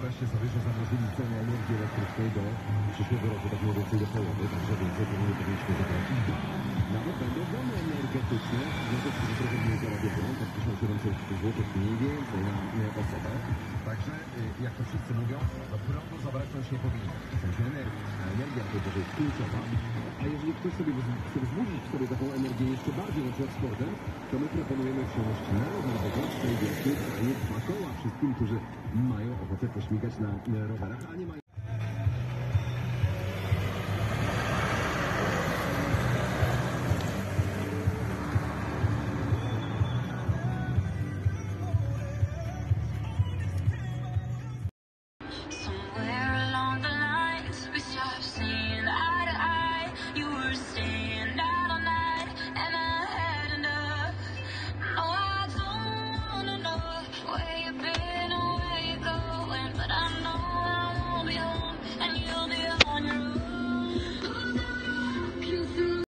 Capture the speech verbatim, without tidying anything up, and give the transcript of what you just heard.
Wyobraźcie sobie, że zamrozili cenę energii elektrycznej do przyszłego roku, tak mniej więcej do połowy, także więcej to nie powinniśmy zapłacić. Nawet będą domy energetyczne, no to którzy trochę mniej zarabiają, tak tysiąc siedemset złotych mniej więcej na na osobę. Także, y, jak to wszyscy mówią, no prądu zabraknąć nie powinno. W sensie energii. A energia to jest kluczowa. A jeżeli ktoś sobie chce wzbudzić w sobie taką energię jeszcze bardziej, na przykład sportem, to my proponujemy wsiąść na rowerowe, wielkie, dwa koła wszystkim, którzy mają ochotę pośmigać na rowerach, a nie mają